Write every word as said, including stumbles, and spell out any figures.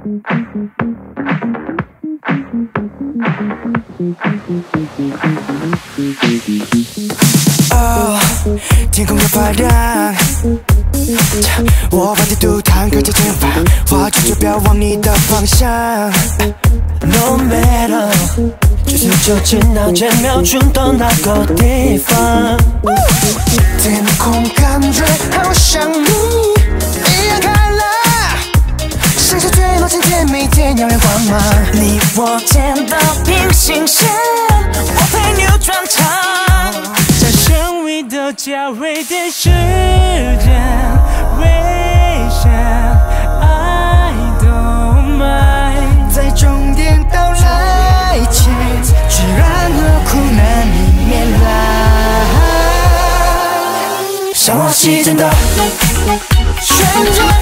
哦，天空要发亮，我把地图摊开在前方，画出坐标往你的方向。No matter， 就算就近那间秒钟到那个地方。天空感觉好像你一样开朗，闪烁最冒险甜蜜点耀眼光芒。你我间的平行线，我陪你转场。在神秘的交汇点时间，微笑 I don't mind， 在终点到来前，只然而苦难迎面来。向往西征的旋转。